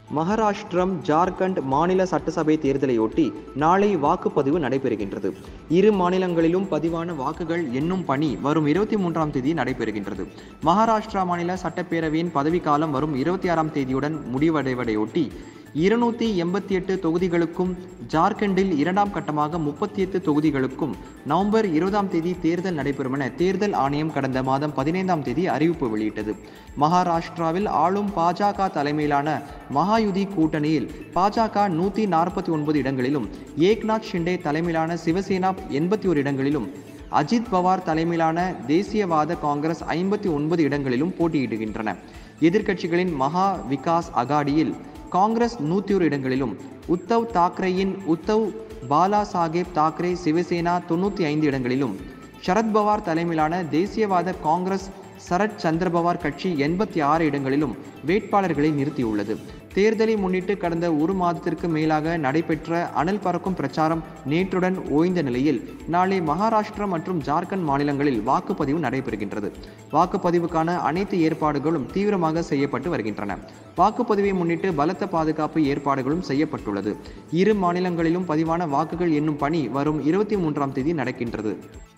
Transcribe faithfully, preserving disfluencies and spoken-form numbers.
மகாராஷ்டிரம், ஜார்க்கண்ட் மாநில சட்டசபை தேர்தலையொட்டி நாளை வாக்குப்பதிவு நடைபெறுகின்றது. இரு மாநிலங்களிலும் பதிவான வாக்குகள் எண்ணும் பணி வரும் இருபத்தி மூன்றாம் தேதி நடைபெறுகின்றது. மகாராஷ்டிரா மாநில சட்டப்பேரவையின் பதவிக்காலம் வரும் இருபத்தி ஆறாம் தேதியுடன் முடிவடைவதையொட்டி இருநூத்தி எண்பத்தி எட்டு தொகுதிகளுக்கும், ஜார்க்கண்டில் இரண்டாம் கட்டமாக முப்பத்தி எட்டு தொகுதிகளுக்கும் நவம்பர் இருபதாம் தேதி தேர்தல் நடைபெறும் என தேர்தல் ஆணையம் கடந்த மாதம் பதினைந்தாம் தேதி அறிவிப்பு வெளியிட்டது. மகாராஷ்டிராவில் ஆளும் பாஜக தலைமையிலான மகாயுதி கூட்டணியில் பாஜக நூற்றி நாற்பத்தி ஒன்பது இடங்களிலும், ஏக்நாத் ஷிண்டே தலைமையிலான சிவசேனா எண்பத்தி ஒரு இடங்களிலும், அஜித் பவார் தலைமையிலான தேசியவாத காங்கிரஸ் ஐம்பத்தி ஒன்பது இடங்களிலும் போட்டியிடுகின்றன. எதிர்க்கட்சிகளின் மகா விகாஸ் அகாடியில் காங்கிரஸ் நூற்றி ஒரு இடங்களிலும், உத்தவ் தாக்கரேயின் உத்தவ் பாலா சாஹேப் தாக்கரே சிவசேனா தொண்ணூற்றி ஐந்து இடங்களிலும், சரத்பவார் தலைமையிலான தேசியவாத காங்கிரஸ் சரத் சந்திரபவார் கட்சி எண்பத்தி ஆறு இடங்களிலும் வேட்பாளர்களை நிறுத்தியுள்ளது. தேர்தலை முன்னிட்டு கடந்த ஒரு மாதத்திற்கு மேலாக நடைபெற்ற அனல் பறக்கும் பிரச்சாரம் நேற்றுடன் ஓய்ந்த நிலையில் நாளை மகாராஷ்டிரா மற்றும் ஜார்க்கண்ட் மாநிலங்களில் வாக்குப்பதிவு நடைபெறுகின்றது. வாக்குப்பதிவுக்கான அனைத்து ஏற்பாடுகளும் தீவிரமாக செய்யப்பட்டு வருகின்றன. வாக்குப்பதிவை முன்னிட்டு பலத்த பாதுகாப்பு ஏற்பாடுகளும் செய்யப்பட்டுள்ளது. இரு மாநிலங்களிலும் பதிவான வாக்குகள் எண்ணும் பணி வரும் இருபத்தி மூன்றாம் தேதி நடக்கின்றது.